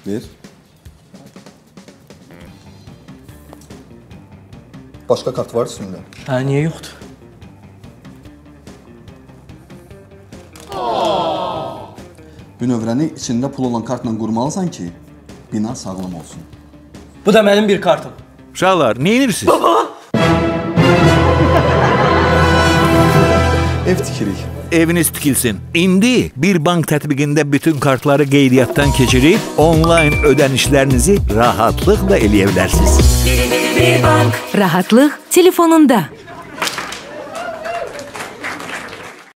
Ver. Başqa kart var üstündə? Hə, niyə yoxdur? Bu növrəni içində pul olan kartla qurmalısan ki, bina sağlam olsun. Bu da mənim bir kartım. Uşaqlar, nə edirsiniz? Baba! Ev tikirik. Eviniz tikilsin. İndi bir bank tətbiqində bütün kartları qeydiyyatdan keçirib onlayn ödənişlərinizi rahatlıqla eləyə bilərsiniz. Rahatlıq telefonunda.